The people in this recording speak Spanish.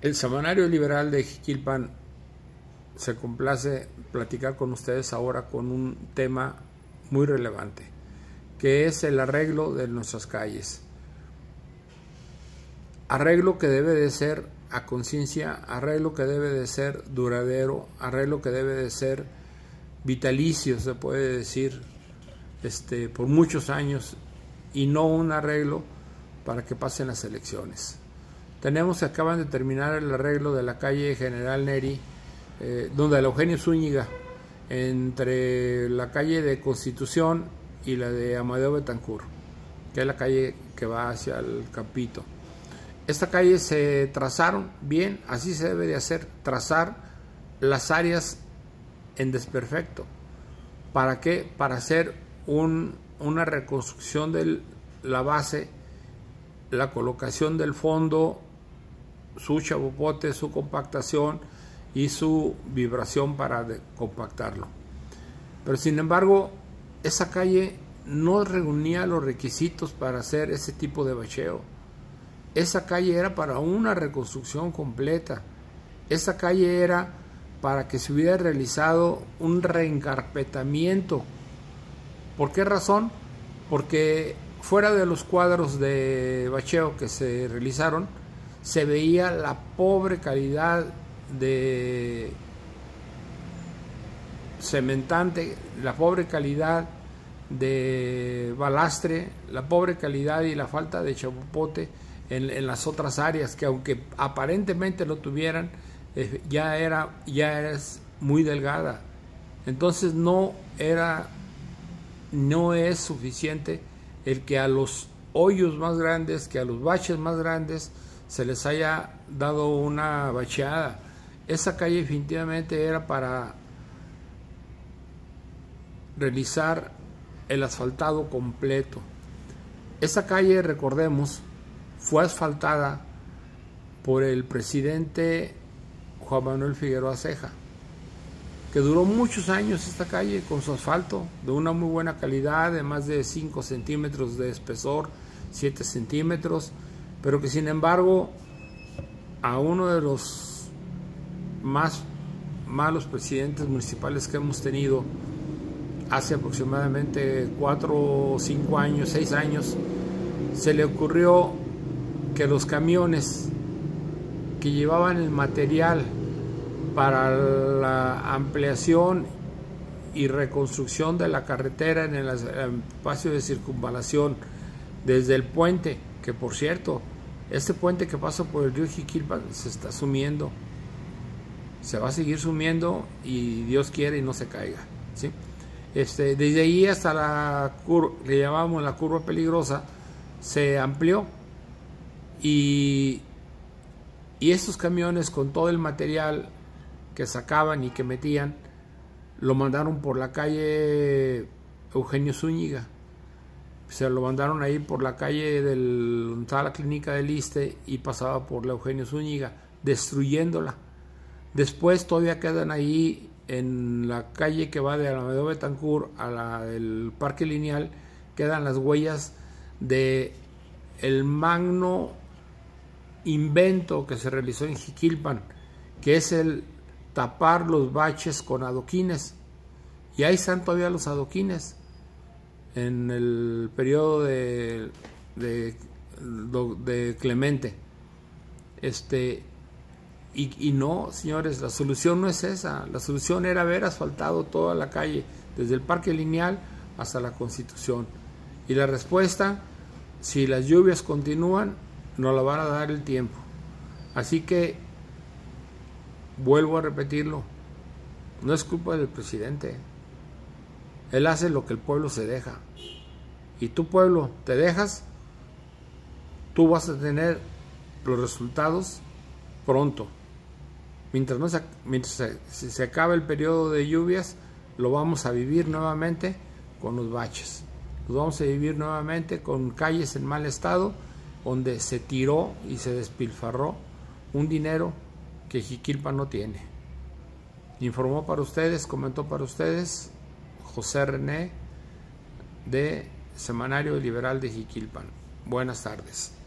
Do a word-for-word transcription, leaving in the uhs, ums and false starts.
El Semanario Liberal de Jiquilpan se complace platicar con ustedes ahora con un tema muy relevante, que es el arreglo de nuestras calles. Arreglo que debe de ser a conciencia, arreglo que debe de ser duradero, arreglo que debe de ser vitalicio, se puede decir, este, por muchos años, y no un arreglo para que pasen las elecciones. Tenemos que acaban de terminar el arreglo de la calle General Neri, eh, donde el Eugenio Zúñiga, entre la calle de Constitución y la de Amadeo Betancourt, que es la calle que va hacia el Campito. Esta calle se trazaron bien, así se debe de hacer, trazar las áreas en desperfecto. ¿Para qué? Para hacer un, una reconstrucción de la base, la colocación del fondo, su chapopote, su compactación y su vibración para compactarlo. Pero sin embargo, esa calle no reunía los requisitos para hacer ese tipo de bacheo. Esa calle era para una reconstrucción completa. Esa calle era para que se hubiera realizado un reencarpetamiento. ¿Por qué razón? Porque fuera de los cuadros de bacheo que se realizaron, se veía la pobre calidad de cementante, la pobre calidad de balastre, la pobre calidad y la falta de chapopote en, en las otras áreas, que aunque aparentemente lo tuvieran, eh, ya era ya es muy delgada. Entonces no era, no es suficiente el que a los hoyos más grandes, que a los baches más grandes se les haya dado una bacheada. Esa calle definitivamente era para realizar el asfaltado completo. Esa calle, recordemos, fue asfaltada por el presidente Juan Manuel Figueroa Ceja, que duró muchos años esta calle con su asfalto de una muy buena calidad, de más de cinco centímetros de espesor, siete centímetros, pero que sin embargo a uno de los más malos presidentes municipales que hemos tenido hace aproximadamente cuatro o cinco años, seis años, se le ocurrió que los camiones que llevaban el material para la ampliación y reconstrucción de la carretera en el espacio de circunvalación desde el puente, que por cierto, este puente que pasa por el río Jiquilpan se está sumiendo, se va a seguir sumiendo y Dios quiere y no se caiga, ¿sí? Este, desde ahí hasta la curva, le llamamos la curva peligrosa, se amplió y, y estos camiones con todo el material que sacaban y que metían, lo mandaron por la calle Eugenio Zúñiga. Se lo mandaron ahí por la calle del, donde estaba la clínica del Iste y pasaba por la Eugenio Zúñiga, destruyéndola. Después todavía quedan ahí en la calle que va de Amadeo Betancourt a la del Parque Lineal, quedan las huellas de el magno invento que se realizó en Jiquilpan, que es el tapar los baches con adoquines. Y ahí están todavía los adoquines en el periodo de, de, de Clemente. Este, y, y no, señores, la solución no es esa. La solución era haber asfaltado toda la calle, desde el Parque Lineal hasta la Constitución. Y la respuesta, si las lluvias continúan, nos la van a dar el tiempo. Así que, vuelvo a repetirlo, no es culpa del presidente. Él hace lo que el pueblo se deja. Y tu pueblo te dejas, tú vas a tener los resultados pronto. Mientras, no se, mientras se, si se acaba el periodo de lluvias, lo vamos a vivir nuevamente con los baches. Lo vamos a vivir nuevamente con calles en mal estado, donde se tiró y se despilfarró un dinero que Jiquilpan no tiene. Informó para ustedes, comentó para ustedes José René, de Semanario Liberal de Jiquilpan. Buenas tardes.